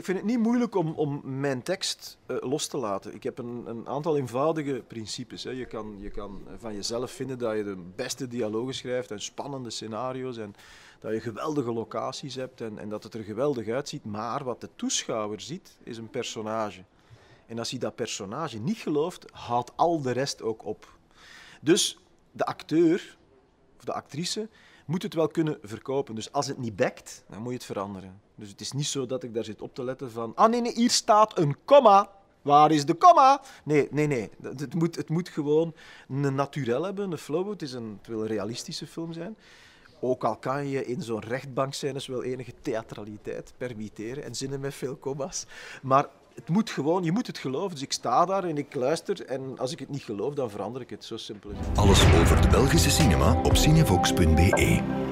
vind het niet moeilijk om mijn tekst los te laten. Ik heb een aantal eenvoudige principes. Hè. Je kan van jezelf vinden dat je de beste dialogen schrijft en spannende scenario's en dat je geweldige locaties hebt en dat het er geweldig uitziet. Maar wat de toeschouwer ziet, is een personage. En als hij dat personage niet gelooft, houdt al de rest ook op. Dus de acteur of de actrice moet het wel kunnen verkopen. Dus als het niet bekt, dan moet je het veranderen. Dus het is niet zo dat ik daar zit op te letten van... Ah nee, hier staat een komma. Waar is de komma? Nee. Het moet gewoon een naturel hebben, een flow. Het wil een realistische film zijn. Ook al kan je in zo'n rechtbankscènes wel enige theatraliteit permitteren en zinnen met veel komma's. Maar het moet gewoon, je moet het geloven. Dus ik sta daar en ik luister en als ik het niet geloof, dan verander ik het. Zo simpel is het. Alles over de Belgische cinema op cinevox.be.